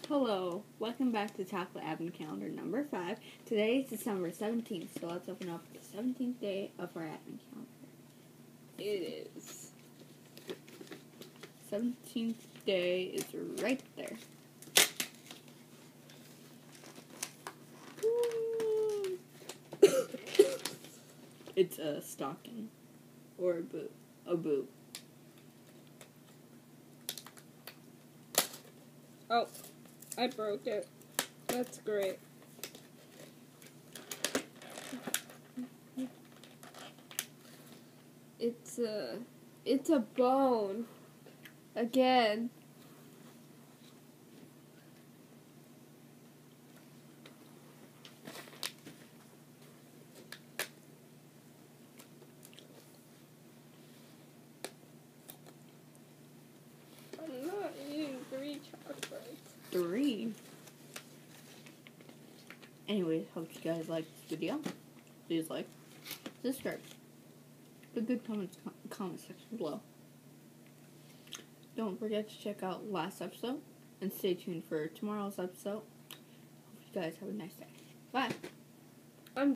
Hello, welcome back to Chocolate Advent Calendar number 5. Today is December 17th, so let's open up the 17th day of our Advent Calendar. It is 17th day is right there. It's a stocking or a boot. Oh, I broke it. That's great. It's a bone. Again. I'm not eating 3 chocolates. 3. Anyways, hope you guys liked this video. Please like, subscribe, put good comment section below. Don't forget to check out last episode and stay tuned for tomorrow's episode. Hope you guys have a nice day. Bye.